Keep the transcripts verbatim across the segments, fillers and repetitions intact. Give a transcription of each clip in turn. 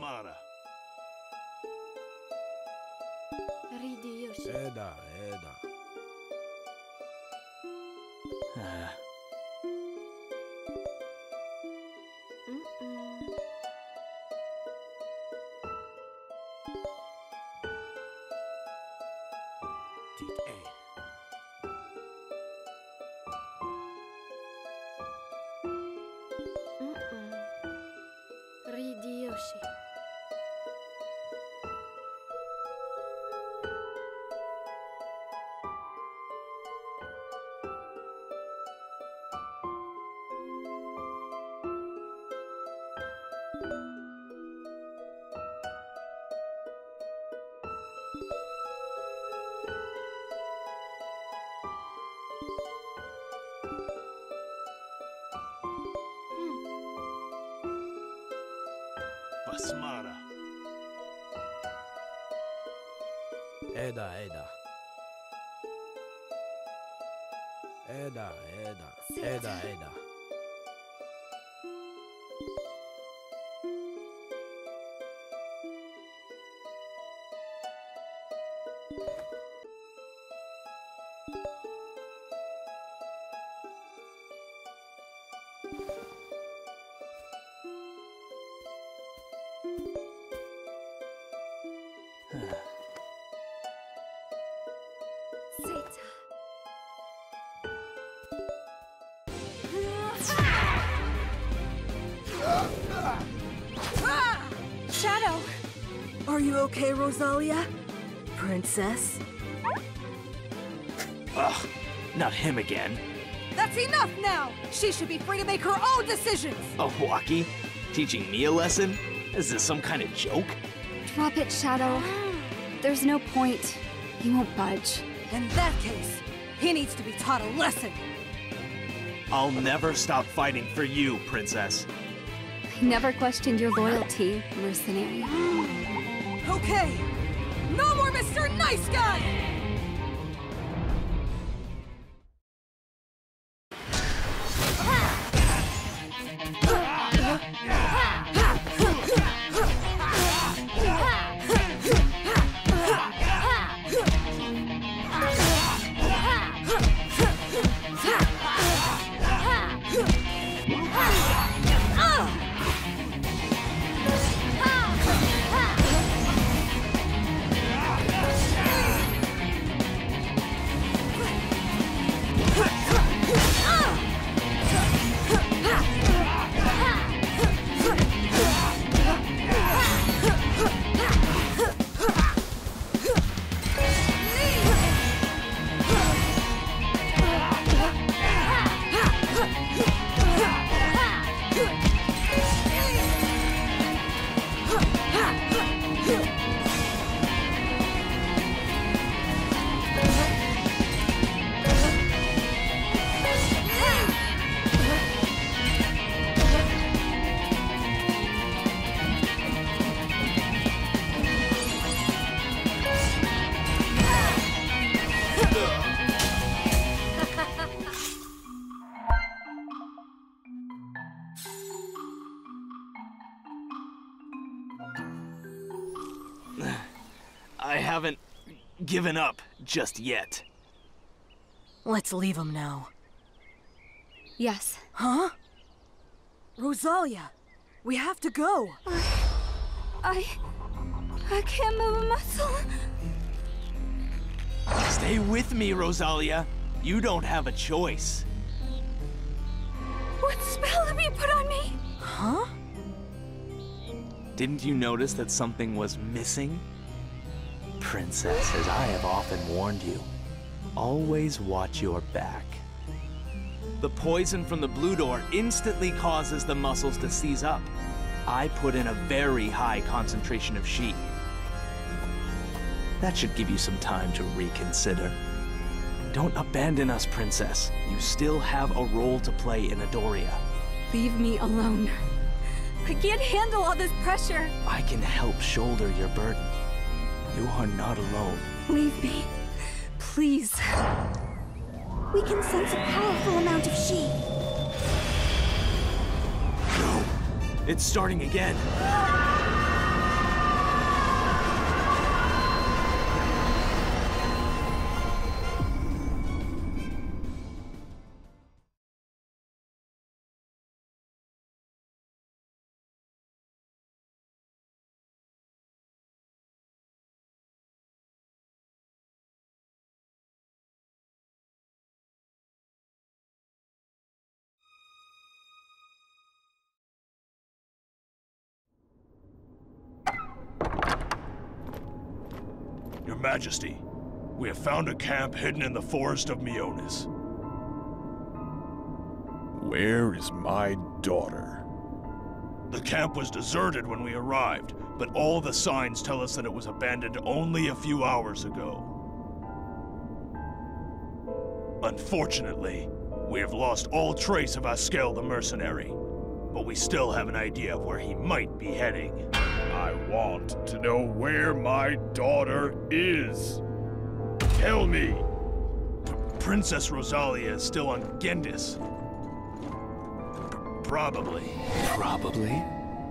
Basmara. Ridi Yoshi. Eda, Eda. Uh. Mm-mm. Dit E. Mm-mm. Ridi Yoshi. Basmara. Eda, Eda. Eda, Eda. Eda, Eda. Zeta. Shadow! Are you okay, Rosalia? Princess? Ugh, not him again. That's enough now! She should be free to make her own decisions! A walkie? Teaching me a lesson? Is this some kind of joke? Drop it, Shadow. There's no point. He won't budge. In that case, he needs to be taught a lesson! I'll never stop fighting for you, Princess. I never questioned your loyalty, mercenary. Okay! No more Mister Nice Guy! I haven't given up just yet. Let's leave him now. Yes. Huh? Rosalia, we have to go. I... I can't move a muscle. Stay with me, Rosalia. You don't have a choice. What spell have you put on me? Huh? Didn't you notice that something was missing? Princess, as I have often warned you, always watch your back. The poison from the blue door instantly causes the muscles to seize up. I put in a very high concentration of Shi. That should give you some time to reconsider. Don't abandon us, Princess. You still have a role to play in Edoria. Leave me alone. I can't handle all this pressure. I can help shoulder your burden. You are not alone. Leave me. Please. We can sense a powerful amount of Shi. No. It's starting again. Majesty, we have found a camp hidden in the forest of Mionis. Where is my daughter? The camp was deserted when we arrived, but all the signs tell us that it was abandoned only a few hours ago. Unfortunately, we have lost all trace of Askel the mercenary, but we still have an idea of where he might be heading. I want to know where my daughter is. Tell me! P- Princess Rosalia is still on Gendis. P- probably. Probably?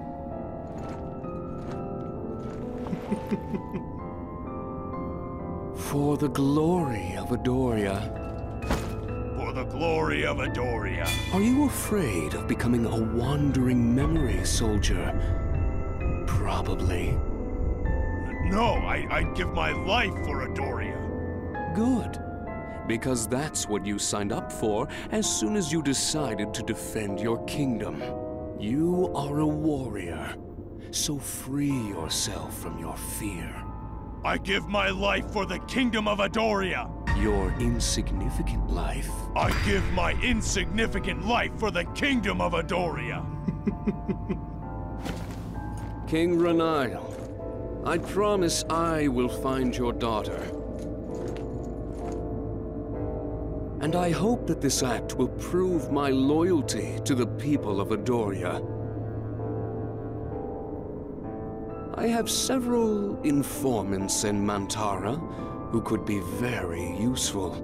For the glory of Edoria. For the glory of Edoria. Are you afraid of becoming a wandering memory, soldier? Probably. N- no, I- I'd give my life for Edoria. Good. Because that's what you signed up for as soon as you decided to defend your kingdom. You are a warrior, so free yourself from your fear. I give my life for the kingdom of Edoria. Your insignificant life. I give my insignificant life for the kingdom of Edoria. King Ranail, I promise I will find your daughter. And I hope that this act will prove my loyalty to the people of Edoria. I have several informants in Mantara who could be very useful.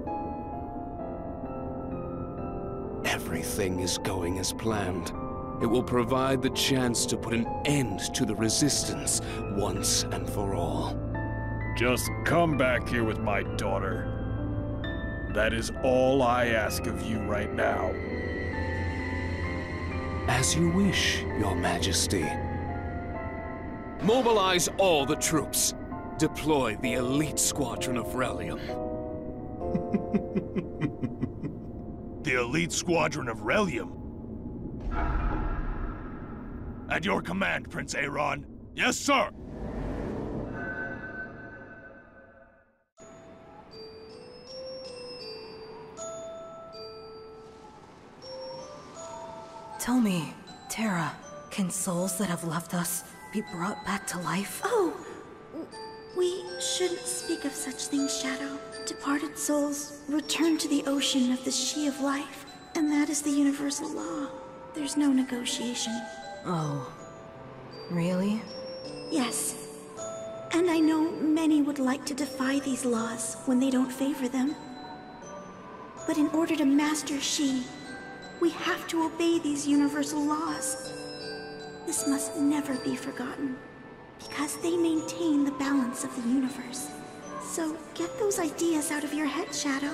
Everything is going as planned. It will provide the chance to put an end to the resistance once and for all. Just come back here with my daughter. That is all I ask of you right now. As you wish, Your Majesty. Mobilize all the troops. Deploy the elite squadron of Relium. The elite squadron of Relium? At your command, Prince Aaron. Yes, sir! Tell me, Terra, can souls that have left us be brought back to life? Oh, we shouldn't speak of such things, Shadow. Departed souls return to the ocean of the She of Life, and that is the universal law. There's no negotiation. Oh, really? Yes. And I know many would like to defy these laws when they don't favor them. But in order to master She, we have to obey these universal laws. This must never be forgotten, because they maintain the balance of the universe. So get those ideas out of your head, Shadow.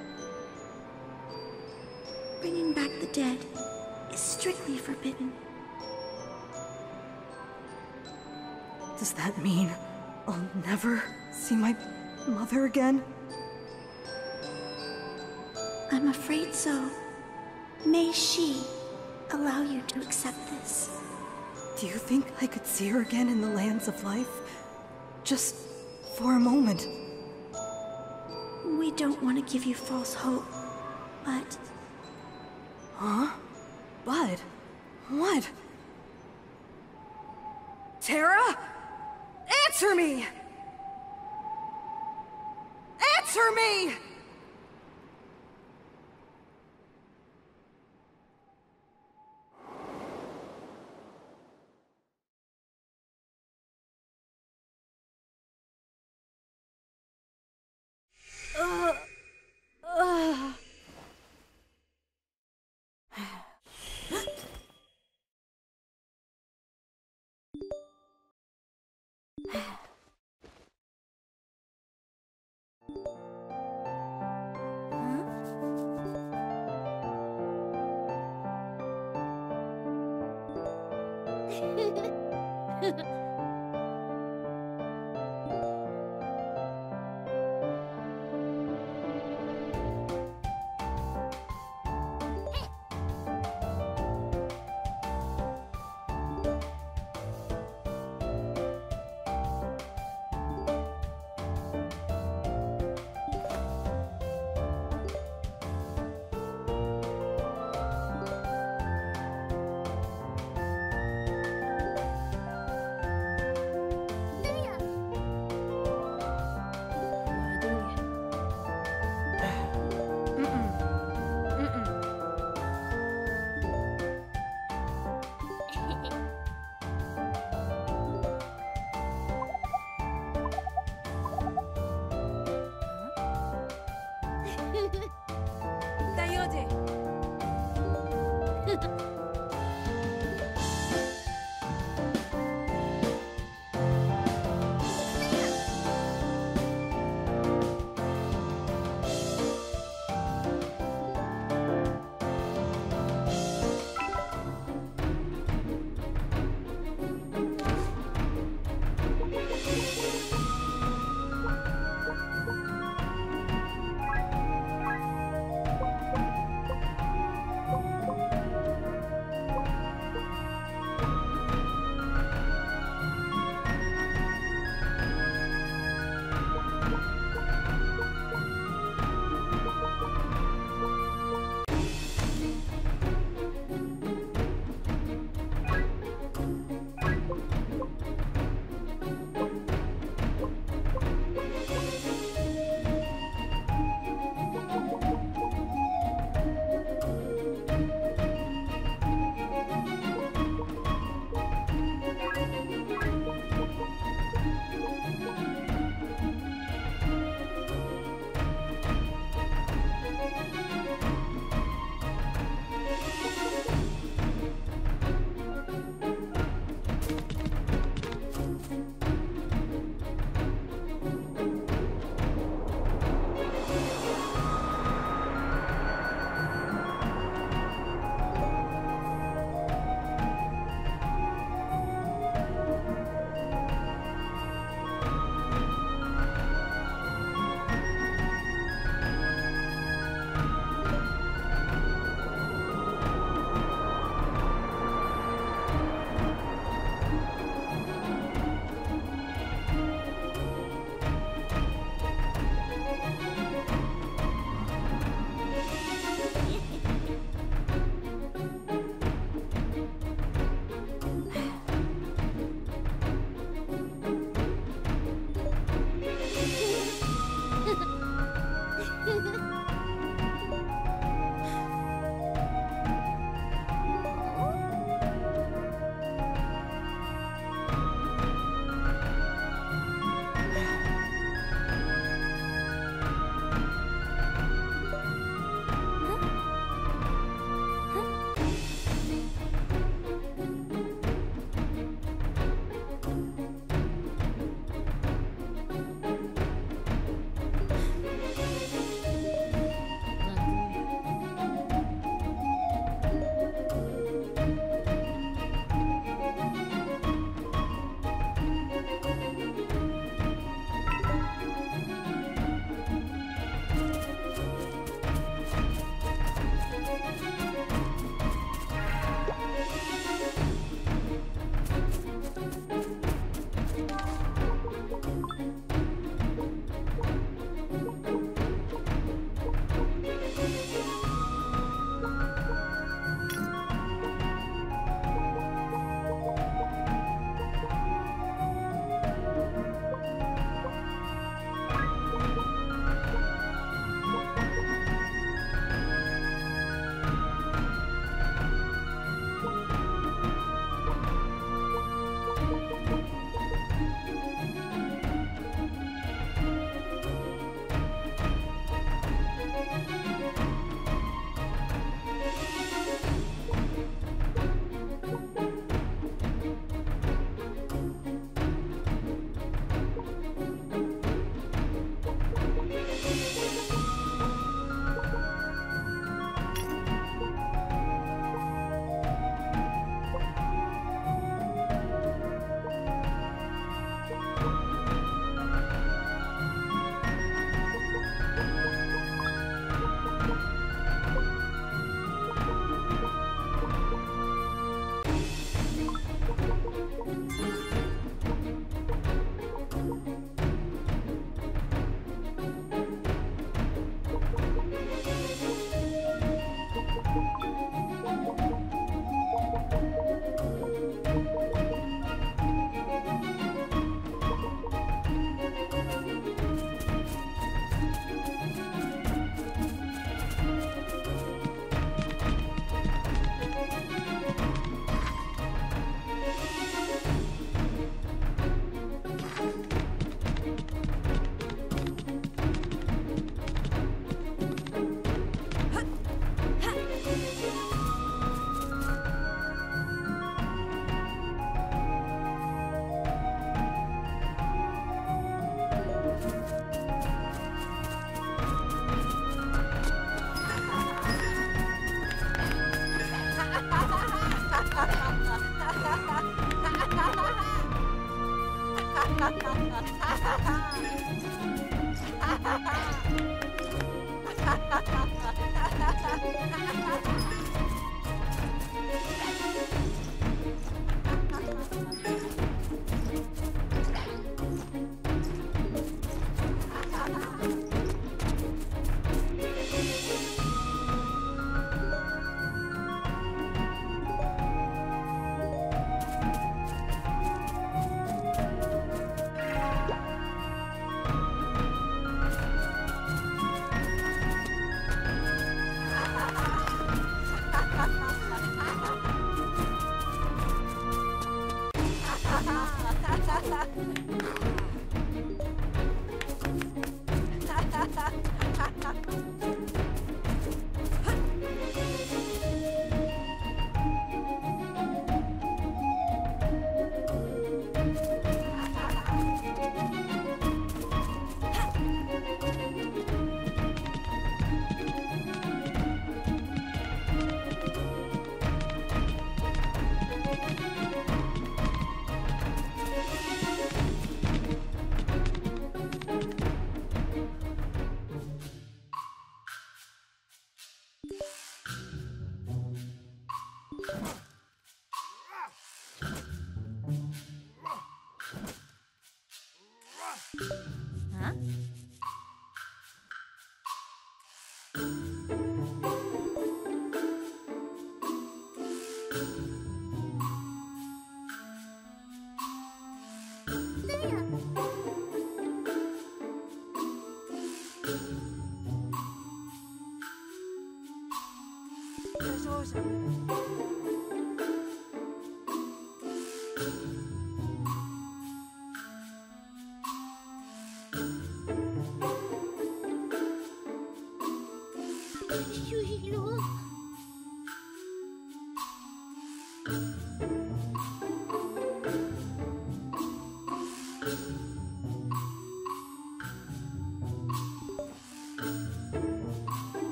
Bringing back the dead is strictly forbidden. Does that mean I'll never see my mother again? I'm afraid so. May She allow you to accept this. Do you think I could see her again in the lands of life? Just for a moment. We don't want to give you false hope, but... Huh? But? What? Terra? Answer me! Answer me! Uh, uh.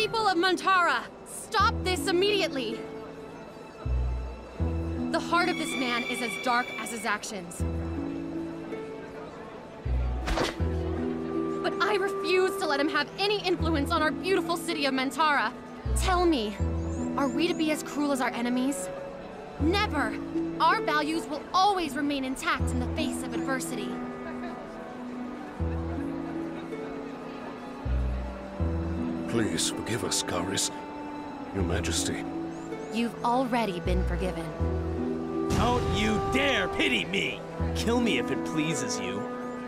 People of Montara, stop this immediately! The heart of this man is as dark as his actions. But I refuse to let him have any influence on our beautiful city of Montara. Tell me, are we to be as cruel as our enemies? Never! Our values will always remain intact in the face of adversity. Please forgive us, Karis. Your Majesty. You've already been forgiven. Don't you dare pity me! Kill me if it pleases you.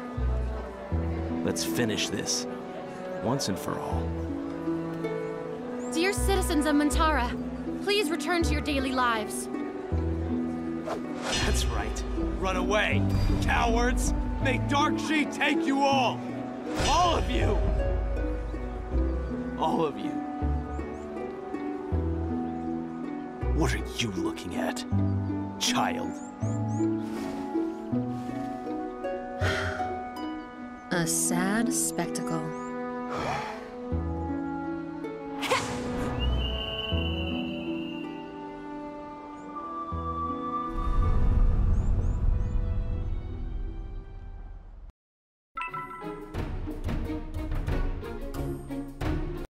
Let's finish this, once and for all. Dear citizens of Montara, please return to your daily lives. That's right. Run away, cowards! Make Dark She take you all! All of you! All of you. What are you looking at, child? A sad spectacle.